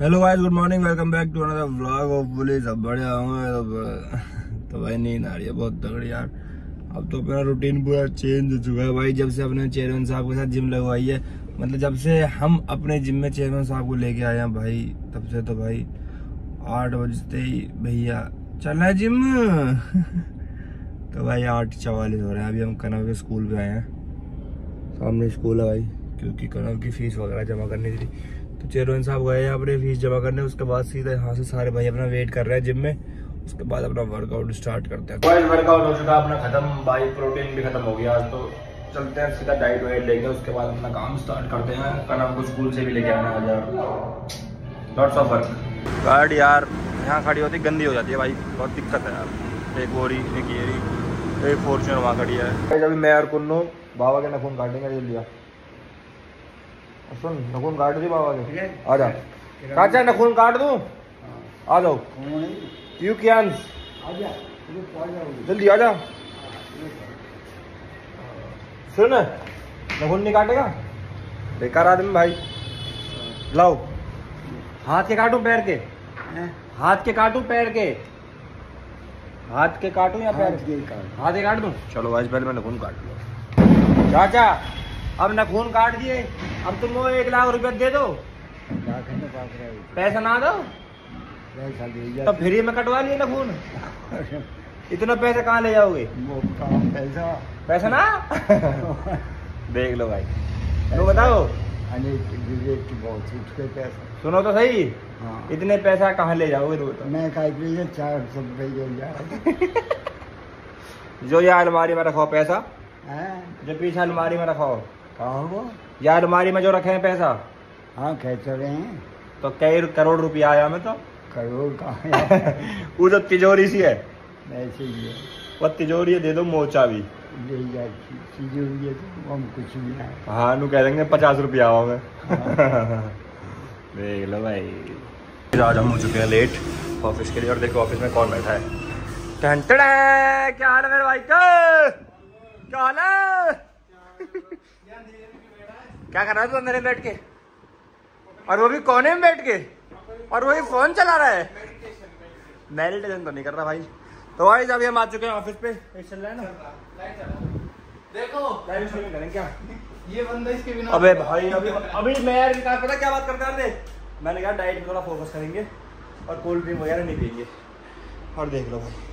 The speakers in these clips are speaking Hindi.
Hello guys, good morning, welcome back to another vlog of bully. सब बढ़िया होंगे तो भाई नींद आ रही है बहुत तगड़ी यार। अब तो अपना रूटीन पूरा चेंज हो चुका है भाई, जब से अपने चेयरमैन साहब के साथ जिम लगवाई है। मतलब जब से हम अपने जिम में चेयरमैन साहब को लेके आए हैं भाई, तब से तो भाई 8 बजते ही भैया चलना है जिम। तो भाई 8:44 हो रहे हैं। अभी हम कनव के स्कूल पे आए हैं, सामने स्कूल है भाई, क्योंकि कनव की फीस वगैरह जमा करनी थी। तो चेयरमैन साहब गए हैं अपने फीस जमा करने, उसके बाद सीधा यहाँ से सारे भाई अपना वेट कर रहे हैं जिम में। उसके बाद अपना वर्कआउट स्टार्ट करते हैं। वर्कआउट हो चुका अपना खत्म भाई, प्रोटीन भी खत्म हो गया। आज तो चलते हैं सीधा डाइट वाइट लेके, उसके बाद अपना काम स्टार्ट करते हैं। कनव को स्कूल से भी लेके आना है यार, लॉट्स ऑफ वर्क। गाड़ी यार यहाँ खड़ी होती गंदी हो जाती है भाई, बहुत दिक्कत है यार। एक बोरी, एक येरी, एक फॉर्च्यूनर वहाँ खड़ी है। अभी मैं और कुन्नू बाबा के नखून काटेंगे जल्दी। सुन, नखून काट दी बाबा के, आ जा चाचा, नखून काट दूं, आ जाओ। क्यों कियांश, जल्दी आ जा। सुन, नखून नहीं काटेगा, बेकार आदमी भाई। लाओ, हाथ के काटूं पैर के, हाथ के काटूं पैर के, हाथ के काटूं या पैर के? हाथ के काट दूं। चलो आज पहले मैं नखून काट लूं। चाचा अब नखून काट दिए, अब तुम वो 1 लाख रुपया दे दो। पैसा ना दो तो फ्री में कटवा लिए नखून। इतना पैसा कहाँ ले जाओगे? पैसा ना देख लो भाई, तो बताओ। सुनो तो सही, हाँ। इतने पैसा कहाँ ले जाओगे? तो मैं 400 रुपये जो ये अलमारी में रखो पैसा, जो पीछे अलमारी में रखो। कहाँ वो? या अलमारी में जो रखे हैं पैसा। हाँ खेच रहे हैं तो कई करोड़ रुपया आया। मैं तो करोड़ कहाँ वो जो तिजोरी सी है, ऐसे ही है वो तिजोरी है, दे दो मोचा भी तिजोरी है तो हम कुछ भी नहीं। हाँ नू कह देंगे 50 रुपया आओगे। देख लो भाई, आज हम हो चुके हैं लेट ऑफिस के लिए। और देखो ऑफिस में कौन बैठा है। क्या हाल है मेरे भाई का? क्या हाल है? क्या कर रहा है तू अंदर बैठ के? और वो भी कोने में बैठ के, और वही फोन चला रहा है। मेडिटेशन तो नहीं कर रहा भाई। तो भाई अभी हम आ चुके हैं ऑफिस पे, चल रहा है ना। देखो लाइव स्ट्रीमिंग करें क्या? ये बंदा इसके बिना। अबे भाई अभी मैं यार पता क्या बात करता है। मैंने कहा डाइट में थोड़ा फोकस करेंगे और कोल्ड ड्रिंक वगैरह नहीं पियेंगे। और देख लो भाई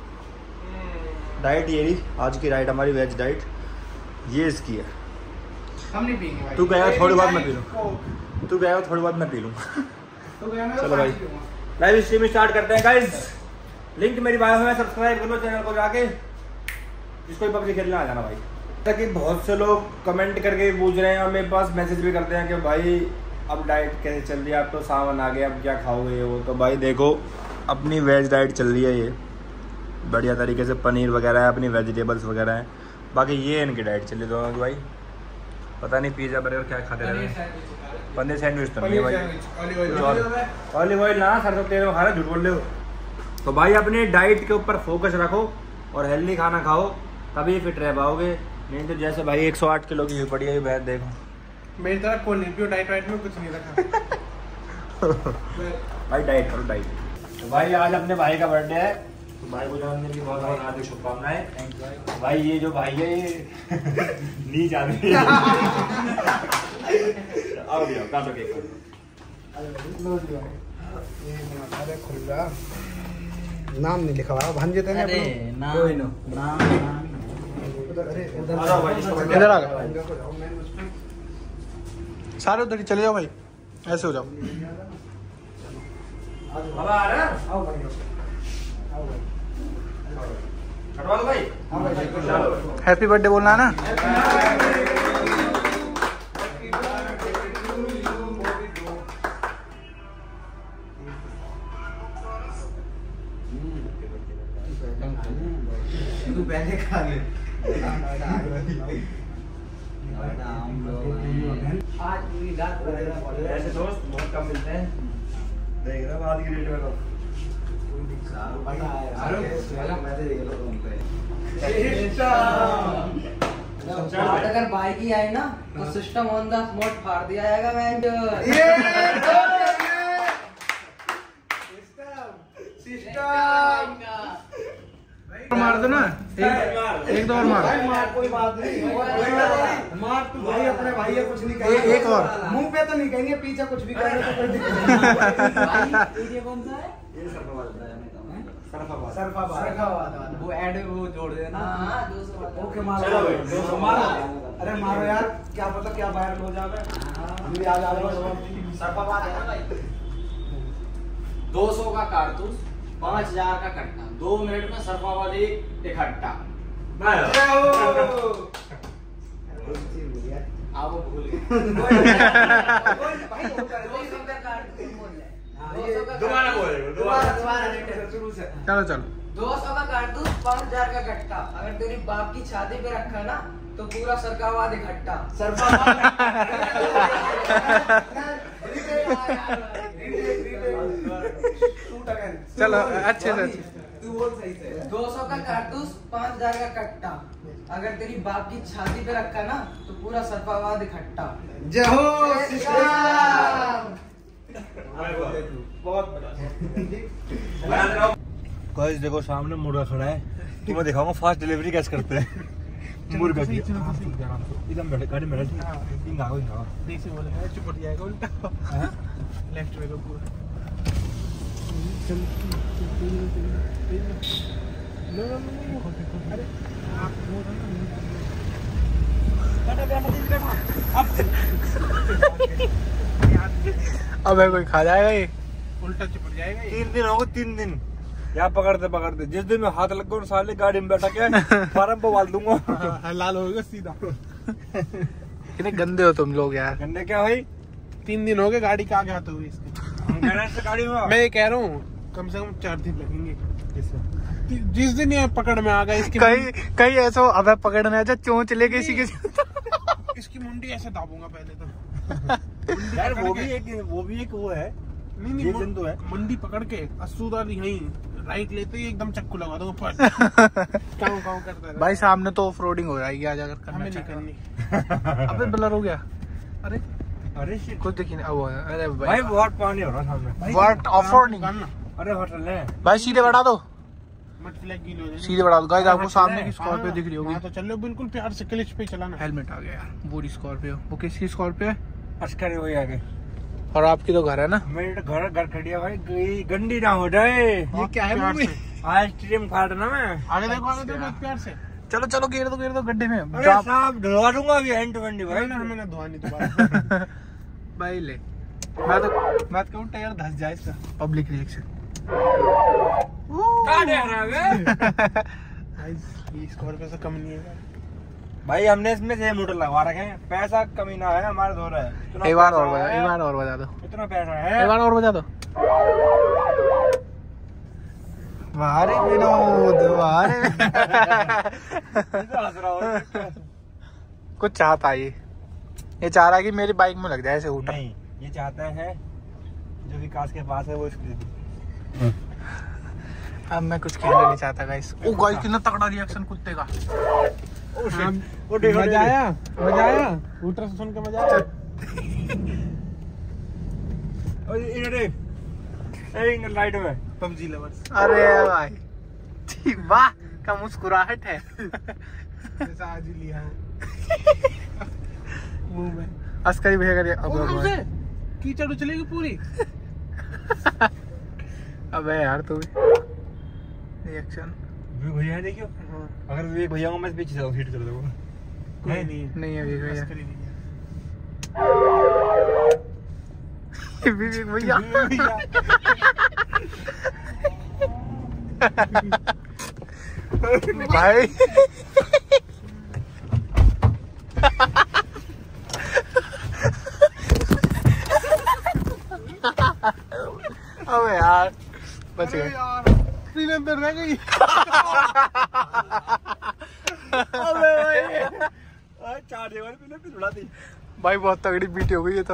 डाइट ये रही आज की डाइट, हमारी वेज डाइट ये इसकी है। हम नहीं पीएंगे भाई। तू कहेगा थोड़ी बहुत मैं पी लूँ, तू कहेगा थोड़ी बहुत मैं पी लूँ। चलो भाई लाइव स्ट्रीम स्टार्ट करते हैं गाइस। लिंक मेरी बायो में, सब्सक्राइब कर लो चैनल को जाके, जिसको भी पबजी खेलना आ जाना भाई। ताकि बहुत से लोग कमेंट करके पूछ रहे हैं और मेरे पास मैसेज भी करते हैं कि भाई अब डाइट कैसे चल रही है, अब तो सावन आ गया, अब क्या खाओगे वो। तो भाई देखो अपनी वेज डाइट चल रही है ये बढ़िया तरीके से, पनीर वगैरह है, अपनी वेजिटेबल्स वगैरह हैं। बाकी ये इनकी डाइट चल रही दोनों की भाई। पता नहीं पिज़्ज़ा बर्गर क्या खाते रहे। पनीर सैंडविच तो नहीं है भाई, ऑलिव ऑयल ना सरसों तेल में खा रहे, झूठ बोल रहे हो। तो भाई अपनी डाइट के ऊपर फोकस रखो और हेल्दी खाना खाओ, तभी फिट रह पाओगे। नहीं तो जैसे भाई 108 किलो की हुई पड़ी है बैठ, देखो मेरी तरह कोई नहीं पियो, डाइट वाइट में कुछ नहीं रखा। भाई डाइट करो डाइट। तो भाई आज अपने भाई का बर्थडे है, तो भाई को जन्मदिन की बहुत बहुत हार्दिक शुभकामनाएं। भाई ये जो भाई है ये नीच आदमी। आओ भैया काटो केक। अरे खुल्ला नाम नहीं लिखा हुआ भांजे थे अरे कोई नाम इधर आ गए सारे, उधर ही चले जाओ भाई, ऐसे हो जाओ। बाबा आ रहा है, आओ भाई कटवा दो भाई। हैप्पी बर्थडे बोलना है ना। तू पहले खा ले। आज पूरी रात ऐसे दोस्त बहुत कम मिलते हैं, देख रहे हो आज की डेट में तो। अगर बाइक ही आई ना तो सिस्टम ऑन द स्पॉट फाड़ दिया जाएगा। मैं मार दो ना, एक दो और मार। कोई बात नहीं, मार तू भाई, अपने भाई है, कुछ नहीं कहेंगे। एक और मुंह पे तो नहीं कहेंगे, पीछे कुछ भी कहेंगे तो कोई दिक्कत नहीं। ये कौन सा है? ये सरफाबाद। वो ऐड वो जोड़ देना। हाँ 200 ओके मारो। चलो भाई, 200 मारो। अरे मारो यार, क्या पता क्या वायरल हो जावे। हम भी आ जावे। सरफाबाद है ना भाई। 200 का कारतूस, 5000 का कट्टा, 2 मिनट में सरफाबाद इकट्ठा। आप वो भूल गए। दोबारा बोलेगा, दोबारा शुरू से। चलो चलो। 200 का कारतूस, 5000 का कट्टा, अगर तेरी बाप की छाती पे रखा ना तो पूरा सरकावाद इकट्ठा। चलो अच्छे से। 200 का कारतूस, 5000 का कट्टा, अगर तेरी बाप की छाती पे रखा ना तो पूरा सरफावाद इकट्ठा। जय हो जय श्री राम। बहुत गाइस देखो सामने मुर्गा खड़ा है, तुम्हें दिखाऊंगा फास्ट डिलीवरी कैसे करते हैं मुर्गा की। एकदम बैठे गाड़ी में बैठे इंगा नहीं से बोलेगा चुप हो जाएगा उल्टा। लेफ्ट में को पूरा। नो अरे आप वो अबे कोई खा जाएगा ये, उल्टा चिपट जाएगा ये। 3 दिन हो गए, 3 दिन यहाँ पकड़ते पकड़ते। जिस दिन में हाथ लग गया साले गाड़ी में बैठा के फार्म पे बाल दूंगा। लाल होगा सीधा। कितने गंदे हो तुम लोग यार। गंदे क्या भाई, 3 दिन हो गए गाड़ी कहाँ गया तो हुई इसकी। गाड़ी में मैं ये कह रहा हूँ कम से कम 4 दिन लगेंगे। जिस दिन ये पकड़ में आ गया इसकी कहीं ऐसा अब पकड़ में आ जा चोंच लेके इसी के इसकी मुंडी ऐसे दाबूंगा पहले तो। यार वो भी एक वो है। नहीं ये जंतु है। मंडी पकड़ के अस्सूदार यहीं राइट लेते ही एकदम चक्कू लगा दो ऊपर। काम करता है भाई सामने तो ऑफ रोडिंग हो जाएगी, आज अगर करना हमें नहीं चाहे। करनी। अबे ब्लर हो गया। अरे अरे shit। कुछ देखिए अरे भाई बहुत पानी हो रहा सामने। What of roading. अरे होटल है भाई सीधे बढ़ा दो, मत फ्लैग गील हो जाएगी। सीधे बढ़ा दो। गाइस आपको सामने की स्कॉर्पियो दिख रही होगी। हाँ तो चलो बिल्कुल प्यार से क्लिच पे चलाना। हेलमेट आ गया यार, पूरी स्कॉर्पियो। वो किसकी स्कॉर्पियो है? अस्कर वही आ गए। और आपकी तो घर है ना। मेरे तो घर खड़ी है भाई, गंदी ना हो जाए। ये क्या है मूवी? आइसक्रीम खाना मैं। आगे देखो प्यार से। चलो चलो घेर दो गड्ढे में। अरे साहब धुलवा दूंगा अभी एंड टू एंड भाई। हमें ना धोनी दोबारा। भाई ले, मैं तो कहूँ टायर धस जाए इसका। Public reaction. ये स्कॉर्पियो से कम नहीं है भाई, हमने इसमें से मोटर लगवा रखे हैं, पैसा कमी ना है हमारा धो रहा है। एक बार और बजा दो। इतना पैसा है, एक बार और बजा दो। वारे विनोद वारे। कुछ चाहता है ये चाह रहा है कि मेरी बाइक में लग जाए ऐसे हूटर। नहीं, ये चाहता है जो विकास के पास है वो इसके। अब मैं कुछ खेलना नहीं चाहता गाइस। ओ गाइस कितना तगड़ा रिएक्शन कुत्ते का। मजा आया हूटर से सुन के मजा आया। लाइट में पबजी लवर्स। अरे भाई वाह क्या मुस्कुराहट है। जैसा आज ही लिया हो मुंह में। अस्करी भैया करिए। कीचड़ उछलेगी पूरी। अबे यार तू रिएक्शन भैया देखियो, अगर विवेक भैया को मैं पीछे से सीट कर दूंगा। नहीं है भैया। विवेक भैया भाई अबे यार बच गए। सीने अंदर रह गई। अबे भाई चार जगह पे उड़ा दी भाई, बहुत तगड़ी बीटी हो गई ये तो।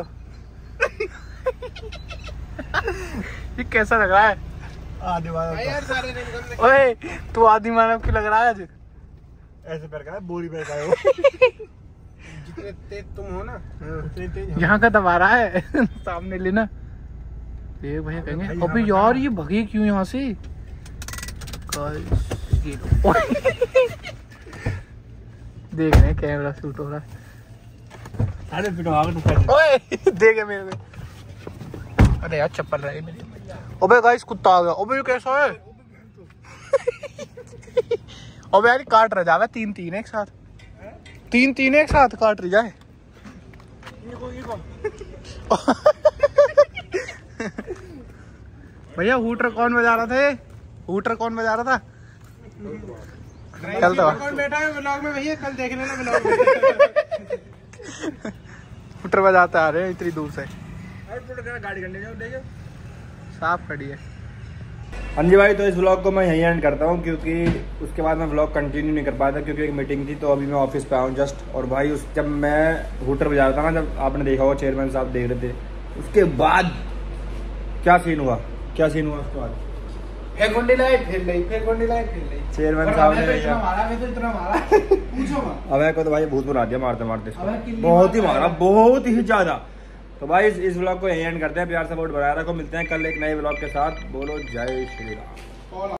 ये कैसा लग रहा है? आधे वाला यार सारे ओए तू आदि मानव की लग रहा है आज। ऐसे पैर का है, बोरी पैर का है। जितने तेज तुम हो ना उतने तेज यहाँ का दबा रहा है। सामने लेना ये भैया कहेंगे अबे यार ये भगे क्यों यहाँ से। ये लो। देख रहे हैं कैमरा शूट हो रहा है। अरे पिटवा के ओए देखे मेरे को। अरे यार चप्पल रही मेरी। ओबे गाइस कुत्ता आ गया। ओबे ये कैसा है? ओबे यार काट रहा जावे तीन एक साथ। तीन एक साथ काट रही जाए। भैया हूटर कौन बजा रहा था? ये हूटर कौन बजा रहा था? कल तो कौन बैठा है व्लॉग में भैया? कल देख लेना व्लॉग में। हूटर बजाते आ रहे हैं इतनी दूर से। गाड़ी करने जाओ साफ खड़ी है। हाँ जी भाई, तो इस व्लॉग को मैं यहीं एंड करता हूँ क्योंकि उसके बाद मैं व्लॉग कंटिन्यू नहीं कर पाया था क्योंकि एक मीटिंग थी। तो अभी मैं ऑफिस पे आऊँ जस्ट। और भाई उस जब मैं हूटर बजा रहा था ना, जब आपने देखा होगा चेयरमैन साहब देख रहे थे, उसके बाद क्या सीन हुआ उसके बाद? फेकुंडी लाइट फिर गई, फेकुंडी लाइट फिर गई। चेयरमैन साहब ने इतना मारा, मैं तो इतना मारा पूछो मत। अभय को तो भाई बहुत बुरा दिया मारते अबे किल्ली बहुत ही मारता मारा, है। बहुत ही ज्यादा। तो भाई इस व्लॉग को यहीं एंड करते हैं। प्यार सपोर्ट बनाए रखो। मिलते हैं कल एक नए व्लॉग के साथ। बोलो जय श्री राम।